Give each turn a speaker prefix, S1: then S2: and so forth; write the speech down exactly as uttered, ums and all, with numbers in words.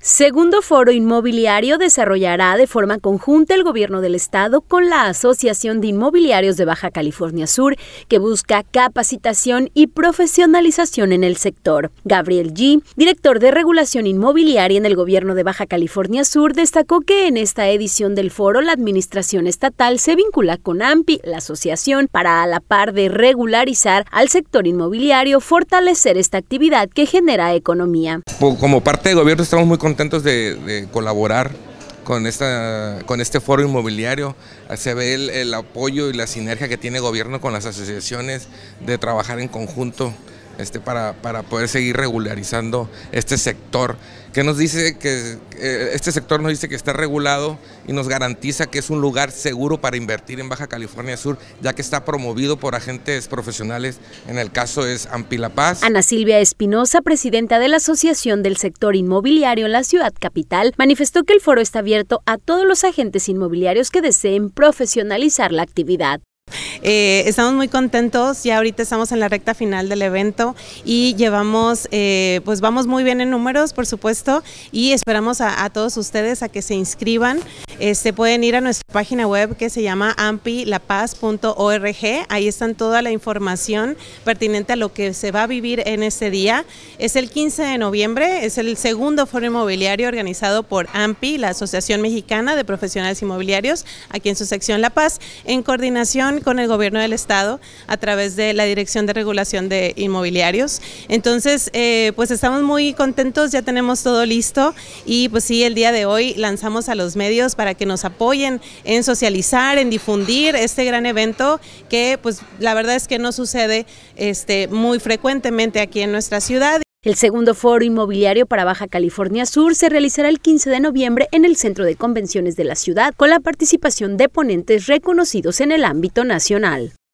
S1: Segundo Foro Inmobiliario desarrollará de forma conjunta el Gobierno del Estado con la Asociación de Inmobiliarios de Baja California Sur, que busca capacitación y profesionalización en el sector. Gabriel G., director de Regulación Inmobiliaria en el Gobierno de Baja California Sur, destacó que en esta edición del foro la Administración Estatal se vincula con AMPI, la asociación, para a la par de regularizar al sector inmobiliario, fortalecer esta actividad que genera economía.
S2: Como parte del gobierno estamos muy contentos de, de colaborar con, esta, con este foro inmobiliario. Se ve el, el apoyo y la sinergia que tiene el gobierno con las asociaciones de trabajar en conjunto este, para, para poder seguir regularizando este sector, que nos dice que eh, este sector nos dice que está regulado y nos garantiza que es un lugar seguro para invertir en Baja California Sur, ya que está promovido por agentes profesionales. En el caso es AMPI La Paz.
S1: Ana Silvia Espinosa, presidenta de la Asociación del Sector Inmobiliario en la ciudad capital, manifestó que el foro está abierto a todos los agentes inmobiliarios que deseen profesionalizar la actividad.
S3: Eh, estamos muy contentos, ya ahorita estamos en la recta final del evento y llevamos, eh, pues vamos muy bien en números, por supuesto, y esperamos a, a todos ustedes a que se inscriban. Este, pueden ir a nuestra página web que se llama ampi la paz punto org, ahí están toda la información pertinente a lo que se va a vivir en este día. Es el quince de noviembre, es el segundo foro inmobiliario organizado por AMPI, la Asociación Mexicana de Profesionales Inmobiliarios, aquí en su sección La Paz, en coordinación con el Gobierno del Estado a través de la Dirección de Regulación de Inmobiliarios. Entonces, eh, pues estamos muy contentos, ya tenemos todo listo y pues sí, el día de hoy lanzamos a los medios para que nos apoyen en socializar, en difundir este gran evento que pues la verdad es que no sucede este, muy frecuentemente aquí en nuestra ciudad.
S1: El segundo Foro Inmobiliario para Baja California Sur se realizará el quince de noviembre en el Centro de Convenciones de la ciudad, con la participación de ponentes reconocidos en el ámbito nacional.